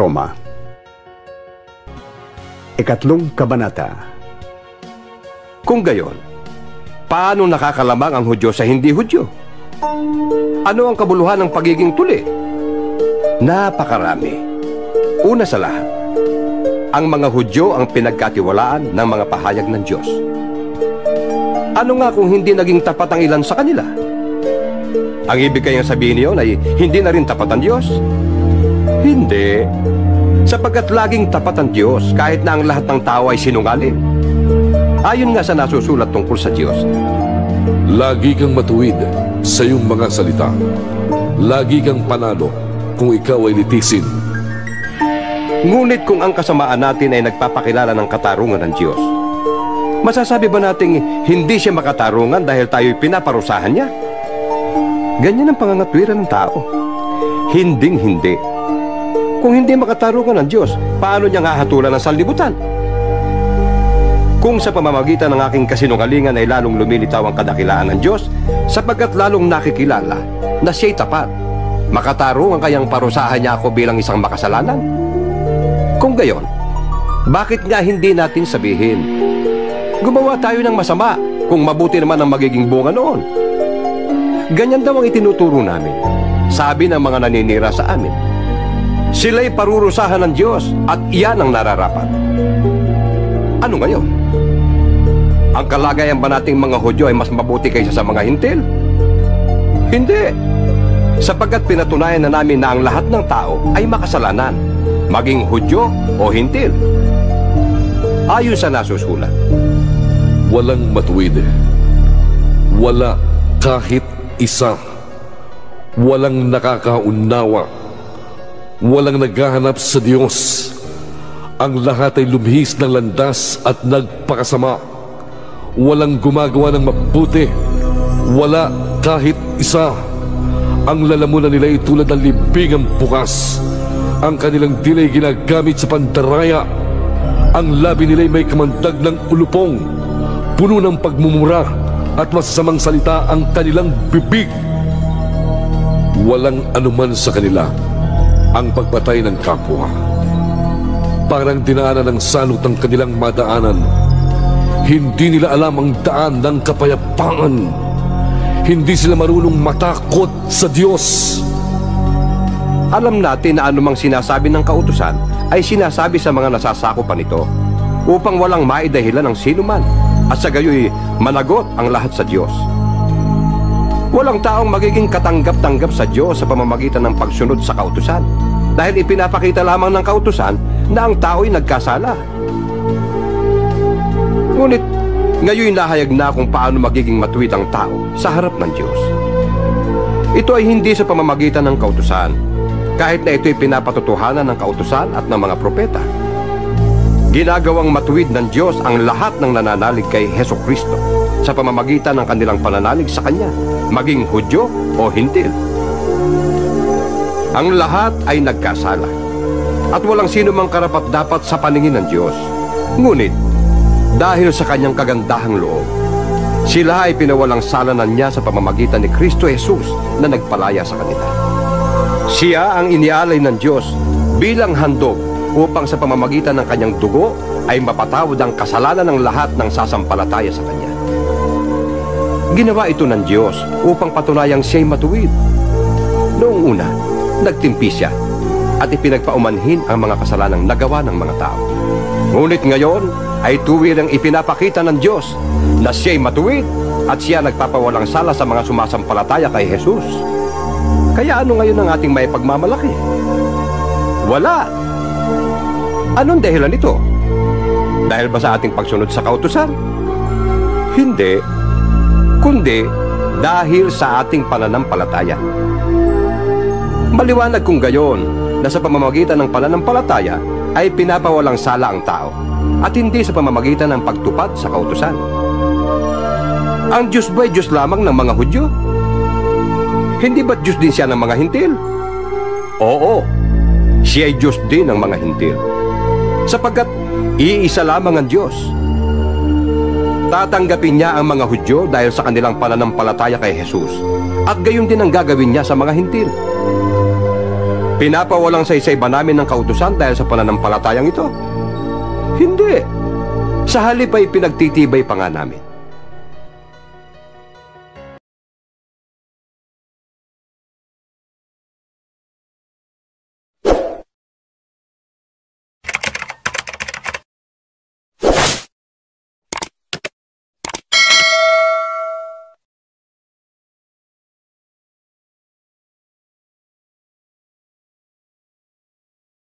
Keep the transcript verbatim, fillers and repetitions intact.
Roma. Ikatlong kabanata. Kung gayon, paano nakakalamang ang Hudyo sa hindi Hudyo? Ano ang kabuluhan ng pagiging tuli? Napakarami. Una sa lahat, ang mga Hudyo ang pinagkatiwalaan ng mga pahayag ng Diyos. Ano nga kung hindi naging tapat ang ilan sa kanila? Ang ibig kayang sabihin niyon ay hindi na rin tapat ang Diyos? Hindi. Sapagkat laging tapat ang Diyos kahit na ang lahat ng tao ay sinungaling. Ayon nga sa nasusulat tungkol sa Diyos, lagi kang matuwid sa iyong mga salita. Lagi kang panalo kung ikaw ay litisin. Ngunit kung ang kasamaan natin ay nagpapakilala ng katarungan ng Diyos, masasabi ba nating hindi siya makatarungan dahil tayo'y pinaparusahan niya? Ganyan ang pangangatwiran ng tao. Hinding-hindi. Kung hindi makatarungan ng Diyos, paano niya hahatulan ng sanlibutan? Kung sa pamamagitan ng aking kasinungalingan ay lalong lumilitaw ang kadakilaan ng Diyos, sapagkat lalong nakikilala na siya'y tapat, makatarungan kayang parusahan niya ako bilang isang makasalanan? Kung gayon, bakit nga hindi natin sabihin, gumawa tayo ng masama kung mabuti naman ang magiging bunga noon? Ganyan daw ang itinuturo namin, sabi ng mga naninira sa amin. Sila'y parurusahan ng Diyos at iyan ang nararapat. Ano ngayon? Ang kalagayan ba nating mga Hudyo ay mas mabuti kaysa sa mga Hintil? Hindi. Sapagkat pinatunayan na namin na ang lahat ng tao ay makasalanan, maging Hudyo o Hintil. Ayon sa nasusulat, walang matuwid. Wala kahit isa. Walang nakakaunawa. Walang naghahanap sa Diyos. Ang lahat ay lumihis ng landas at nagpakasama. Walang gumagawa ng mabuti. Wala kahit isa. Ang lalamunan nila ay tulad ng libingang bukas. Ang kanilang dilay ginagamit sa pandaraya. Ang labi nila ay may kamandag ng ulupong. Puno ng pagmumura at masasamang salita ang kanilang bibig. Walang anuman sa kanila ang pagpatay ng kapwa. Parang dinaanan ng salot ang kanilang madaanan. Hindi nila alam ang daan ng kapayapaan. Hindi sila marunong matakot sa Diyos. Alam natin na anumang sinasabi ng kautusan ay sinasabi sa mga nasasakupan nito upang walang maidahilan ng sinuman at sa gayoy managot ang lahat sa Diyos. Walang taong magiging katanggap-tanggap sa Diyos sa pamamagitan ng pagsunod sa kautusan dahil ipinapakita lamang ng kautusan na ang tao'y nagkasala. Ngunit ngayon nahayag na kung paano magiging matuwid ang tao sa harap ng Diyos. Ito ay hindi sa pamamagitan ng kautusan, kahit na ito'y pinapatotohanan ng kautusan at ng mga propeta. Ginagawang matuwid ng Diyos ang lahat ng nananalig kay Hesukristo sa pamamagitan ng kanilang pananalig sa Kanya, maging Hudyo o Hintil. Ang lahat ay nagkasala at walang sino mang karapat-dapat sa paningin ng Diyos. Ngunit, dahil sa Kanyang kagandahang loob, sila ay pinawalang salanan niya sa pamamagitan ni Kristo Jesus na nagpalaya sa kanila. Siya ang inialay ng Diyos bilang handog upang sa pamamagitan ng Kanyang dugo ay mapatawad ang kasalanan ng lahat ng sasampalataya sa Kanya. Ginawa ito ng Diyos upang patunayang siya'y matuwid. Noong una, nagtimpi siya at ipinagpaumanhin ang mga kasalanang nagawa ng mga tao. Ngunit ngayon ay tuwirang ipinapakita ng Diyos na siya'y matuwid at siya nagpapawalang sala sa mga sumasampalataya kay Jesus. Kaya ano ngayon ang ating may pagmamalaki? Wala. Anong dahilan nito? Dahil ba sa ating pagsunod sa kautusan? Hindi. Kundi dahil sa ating pananampalataya. Maliwanag kung gayon na sa pamamagitan ng pananampalataya ay pinapawalang sala ang tao at hindi sa pamamagitan ng pagtupad sa kautusan. Ang Diyos ba ay Diyos lamang ng mga Hudyo? Hindi ba't Diyos din siya ng mga Hintil? Oo, siya ay Diyos din ng mga Hintil. Sapagkat iisa lamang ang Diyos. Tatanggapin niya ang mga Hudyo dahil sa kanilang pananampalataya kay Jesus at gayon din ang gagawin niya sa mga Hintil. Pinapawalang sa isa-iba namin ng kautusan dahil sa pananampalatayang ito? Hindi. Sa halip ay pinagtitibay pa nga namin